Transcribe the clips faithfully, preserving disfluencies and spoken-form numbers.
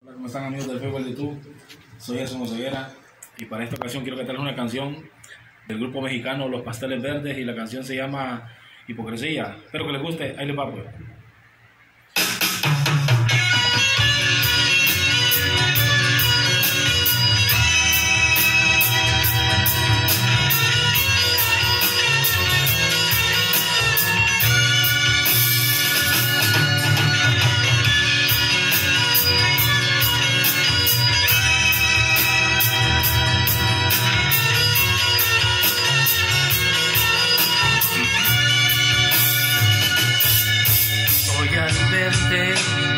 Hola, ¿cómo están, amigos del Facebook de YouTube? Soy Edson Oseguera y para esta ocasión quiero cantarles una canción del grupo mexicano Los Pasteles Verdes y la canción se llama Hipocresía. Espero que les guste. Ahí les va, pues. Al verte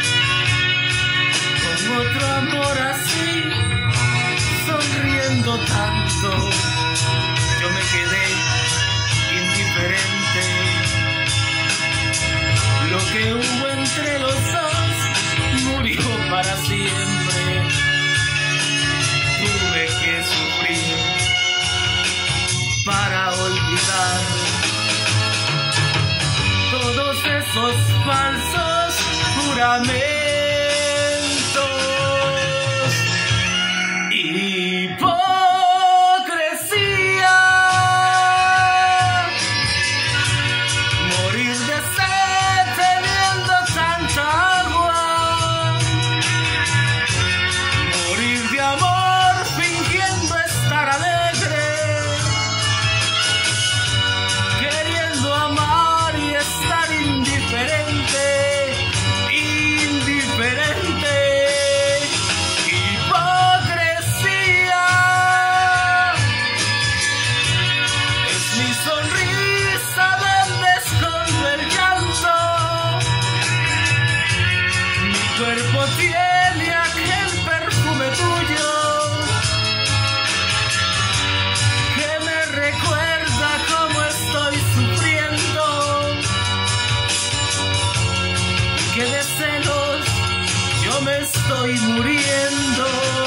con otro amor así, sonriendo tanto, yo me quedé indiferente. Lo que hubo entre los dos murió para siempre. Tuve que sufrir para olvidar todos esos falsos juramentos. Hipocresía, morir de sed teniendo tanta agua, morir de amor fingiendo estar alegre, queriendo amar y estar indiferente, indiferente. Hipocresía es mi sonrisa donde escondo el llanto. Mi cuerpo tiene aquel perfume tuyo que me recuerda cómo estoy sufriendo, que de celos yo me estoy muriendo.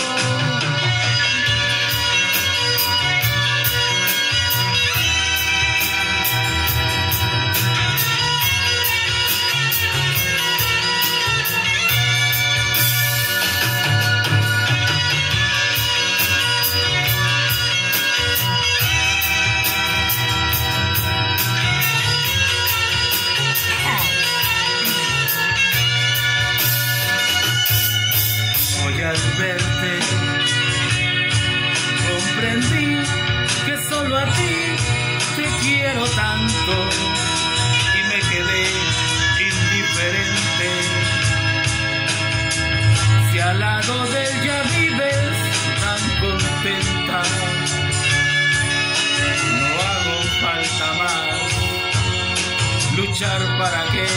Hoy al verte comprendí que solo a ti te quiero tanto y me quedé indiferente. Si al lado de él ya vives tan contenta, no hago falta más luchar para que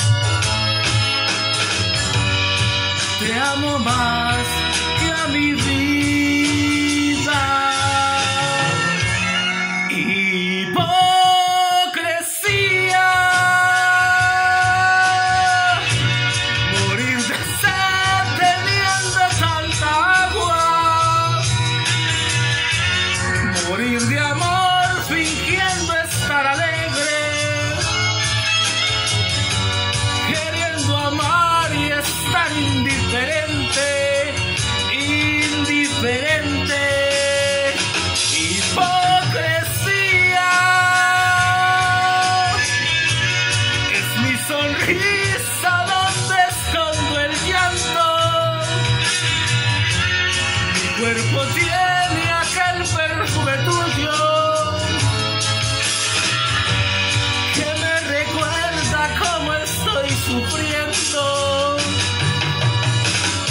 te amo más que a mi vida. Hipocresía, morir de sed teniendo tanta agua, morir de amor fingiendo estar alegre, queriendo amar y estar indiferente, indiferente. Hipocresía es mi sonrisa donde escondo el llanto. Mi cuerpo tiene aquel perfume tuyo que me recuerda cómo estoy sufriendo,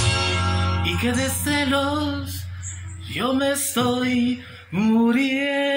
y que de celos yo me estoy muriendo.